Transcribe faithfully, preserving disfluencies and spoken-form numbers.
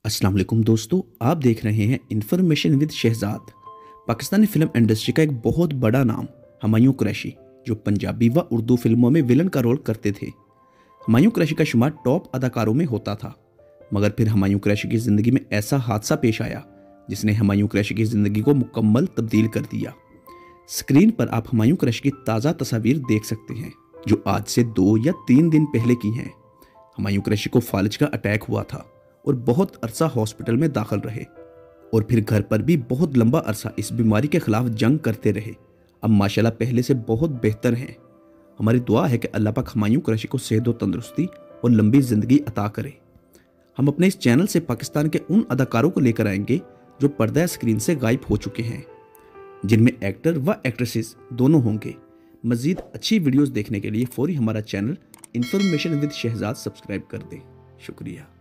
अस्सलाम वालेकुम दोस्तों, आप देख रहे हैं information with Shahzad. Pakistani film industry का एक बहुत बड़ा नाम हुमायूं कुरैशी, जो पंजाबी व उर्दू फिल्मों में विलन का रोल करते थे। हुमायूं कुरैशी का शुमार टॉप अदाकारों में होता था, मगर फिर हुमायूं कुरैशी की ज़िंदगी में ऐसा हादसा पेश आया जिसने हुमायूं कुरैशी की ज़िंदगी को मुकम्मल तब्दील कर दिया। स्क्रीन पर आप हुमायूं कुरैशी की ताज़ा तस्वीर देख सकते हैं, जो आज से दो या तीन दिन पहले की हैं। हुमायूं कुरैशी को फालिज का अटैक हुआ था और बहुत अरसा हॉस्पिटल में दाखिल रहे, और फिर घर पर भी बहुत लंबा अरसा इस बीमारी के खिलाफ जंग करते रहे। अब माशाल्लाह पहले से बहुत बेहतर हैं। हमारी दुआ है कि अल्लाह पाक हुमायूं कुरैशी को सेहत और तंदुरुस्ती और लंबी ज़िंदगी अता करे। हम अपने इस चैनल से पाकिस्तान के उन अदाकारों को लेकर आएंगे जो पर्दा स्क्रीन से गायब हो चुके हैं, जिनमें एक्टर व एक्ट्रेसेस दोनों होंगे। मज़ीद अच्छी वीडियोस देखने के लिए फौरी हमारा channel information with Shahzad subscribe कर दें। शुक्रिया।